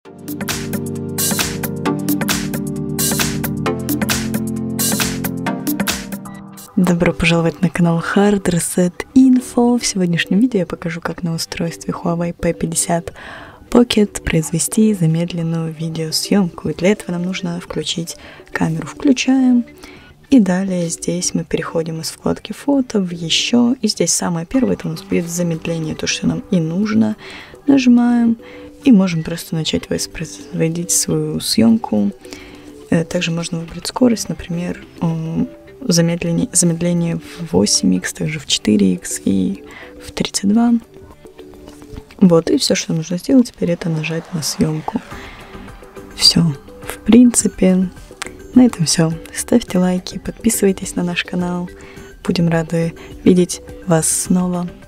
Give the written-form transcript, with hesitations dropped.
Добро пожаловать на канал Hard Reset Info. В сегодняшнем видео я покажу, как на устройстве Huawei P50 Pocket произвести замедленную видеосъемку. И для этого нам нужно включить камеру. Включаем. И далее здесь мы переходим из вкладки фото в еще. И здесь самое первое, это у нас будет замедление, то, что нам и нужно. Нажимаем и можем просто начать воспроизводить свою съемку. Также можно выбрать скорость, например, замедление в 8х, также в 4х и в 32. Вот, и все, что нужно сделать теперь, это нажать на съемку. Все, в принципе, на этом все. Ставьте лайки, подписывайтесь на наш канал. Будем рады видеть вас снова.